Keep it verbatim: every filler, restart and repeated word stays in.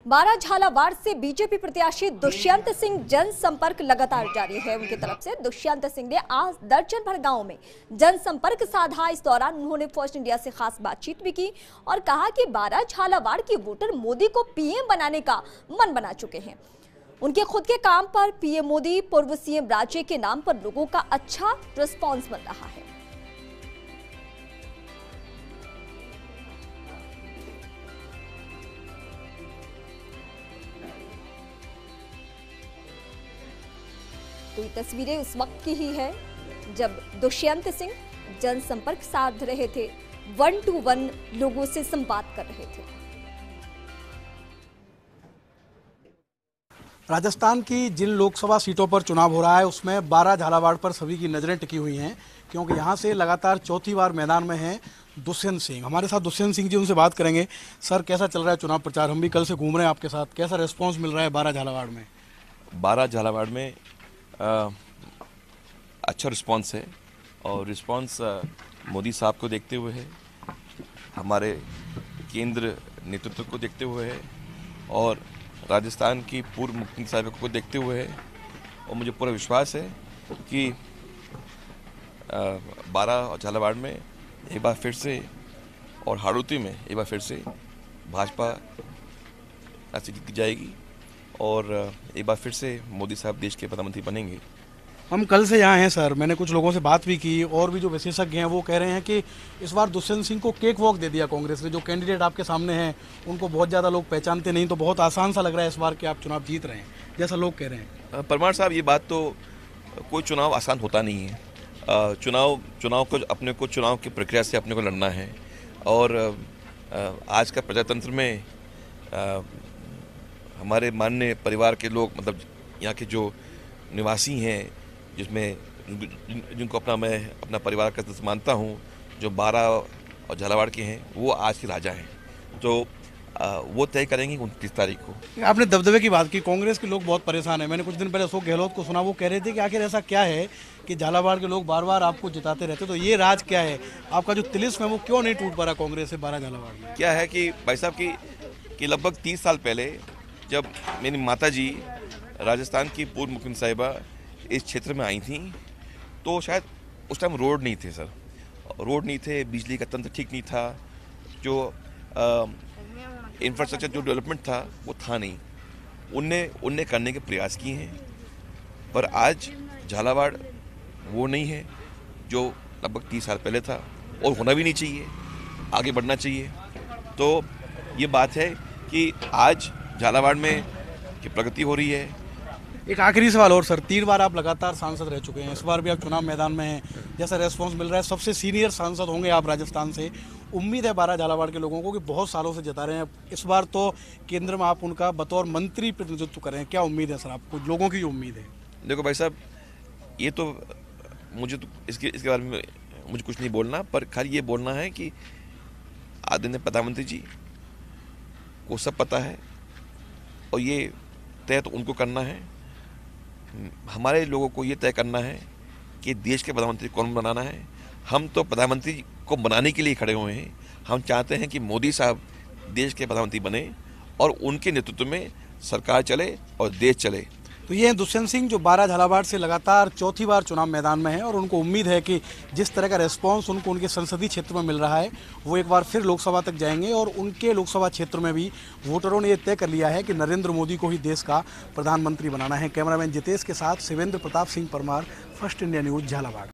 बारा झालावाड़ से बीजेपी प्रत्याशी दुष्यंत सिंह जनसंपर्क लगातार जारी है। उनकी तरफ से दुष्यंत सिंह ने आज दर्जन भर गांव में जनसंपर्क साधा। इस दौरान उन्होंने फर्स्ट इंडिया से खास बातचीत भी की और कहा कि बारा झालावाड़ के वोटर मोदी को पीएम बनाने का मन बना चुके हैं। उनके खुद के काम पर पीएम मोदी पूर्व सीएम राज्य के नाम पर लोगों का अच्छा रिस्पॉन्स मिल रहा है। तो ये तस्वीरें उस वक्त की ही है जब दुष्यंत सिंह जनसंपर्क साध रहे थे, वन टू वन लोगों से संवाद कर रहे थे। राजस्थान की जिन लोकसभा सीटों पर चुनाव हो रहा है उसमें बारा झालावाड़ पर सभी की नजरें टिकी हुई हैं, क्योंकि यहां से लगातार चौथी बार मैदान में हैं दुष्यंत सिंह। हमारे साथ दुष्यंत सिंह जी, उनसे बात करेंगे। सर, कैसा चल रहा है चुनाव प्रचार? हम भी कल से घूम रहे हैं आपके साथ। कैसा रिस्पॉन्स मिल रहा है बारा झालावाड़ में? बारा झालावाड़ में आ, अच्छा रिस्पांस है और रिस्पांस मोदी साहब को देखते हुए है, हमारे केंद्र नेतृत्व को देखते हुए है और राजस्थान की पूर्व मुख्यमंत्री साहब को देखते हुए है। और मुझे पूरा विश्वास है कि बारा और झालावाड़ में एक बार फिर से और हाड़ौती में एक बार फिर से भाजपा ऐसी जीत जाएगी और एक बार फिर से मोदी साहब देश के प्रधानमंत्री बनेंगे। हम कल से यहाँ हैं सर, मैंने कुछ लोगों से बात भी की और भी जो विशेषज्ञ हैं वो कह रहे हैं कि इस बार दुष्यंत सिंह को केक वॉक दे दिया कांग्रेस ने। जो कैंडिडेट आपके सामने हैं उनको बहुत ज़्यादा लोग पहचानते नहीं, तो बहुत आसान सा लग रहा है इस बार कि आप चुनाव जीत रहे हैं, जैसा लोग कह रहे हैं। परमार साहब, ये बात तो कोई चुनाव आसान होता नहीं है। चुनाव चुनाव को अपने को चुनाव की प्रक्रिया से अपने को लड़ना है और आज का प्रजातंत्र में हमारे माननीय परिवार के लोग, मतलब यहाँ के जो निवासी हैं, जिसमें जिनको अपना मैं अपना परिवार का सदस्य मानता हूँ, जो बारा और झालावाड़ के हैं, वो आज के राजा हैं। तो आ, वो तय करेंगे उनतीस तारीख को। आपने दबदबे की बात की, कांग्रेस के लोग बहुत परेशान हैं। मैंने कुछ दिन पहले अशोक गहलोत को सुना, वो कह रहे थे कि आखिर ऐसा क्या है कि झालावाड़ के लोग बार बार आपको जिताते रहते, तो ये राज क्या है? आपका जो तिलिस्म है वो क्यों नहीं टूट पा रहा कांग्रेस से बारा झालावाड़ में? क्या है कि भाई साहब की कि लगभग तीस साल पहले जब मेरी माता जी राजस्थान की पूर्व मुख्यमंत्री साहिबा इस क्षेत्र में आई थी, तो शायद उस टाइम रोड नहीं थे सर, रोड नहीं थे, बिजली का तंत्र ठीक नहीं था, जो इंफ्रास्ट्रक्चर जो डेवलपमेंट था वो था नहीं। उनने उनने करने के प्रयास किए हैं, पर आज झालावाड़ वो नहीं है जो लगभग तीस साल पहले था और होना भी नहीं चाहिए, आगे बढ़ना चाहिए। तो ये बात है कि आज झालावाड़ में की प्रगति हो रही है। एक आखिरी सवाल और सर, तीन बार आप लगातार सांसद रह चुके हैं, इस बार भी आप चुनाव मैदान में हैं, जैसा रेस्पॉन्स मिल रहा है, सबसे सीनियर सांसद होंगे आप राजस्थान से। उम्मीद है बारा झालावाड़ के लोगों को कि बहुत सालों से जता रहे हैं, इस बार तो केंद्र में आप उनका बतौर मंत्री प्रतिनिधित्व करें, क्या उम्मीद है सर आपको, लोगों की उम्मीद है? देखो भाई साहब, ये तो मुझे तो इसके इसके बारे में मुझे कुछ नहीं बोलना, पर खाली ये बोलना है कि आदरणीय प्रधानमंत्री जी को सब पता है और ये तय तो उनको करना है। हमारे लोगों को ये तय करना है कि देश के प्रधानमंत्री कौन बनाना है। हम तो प्रधानमंत्री को बनाने के लिए खड़े हुए हैं। हम चाहते हैं कि मोदी साहब देश के प्रधानमंत्री बने और उनके नेतृत्व में सरकार चले और देश चले। तो ये हैं दुष्यंत सिंह, जो बारा झालावाड़ से लगातार चौथी बार चुनाव मैदान में है और उनको उम्मीद है कि जिस तरह का रिस्पांस उनको उनके संसदीय क्षेत्र में मिल रहा है, वो एक बार फिर लोकसभा तक जाएंगे और उनके लोकसभा क्षेत्र में भी वोटरों ने ये तय कर लिया है कि नरेंद्र मोदी को ही देश का प्रधानमंत्री बनाना है। कैमरामैन जितेश के साथ Shivendra Pratap Singh Parmar, first India news, Jhalawar.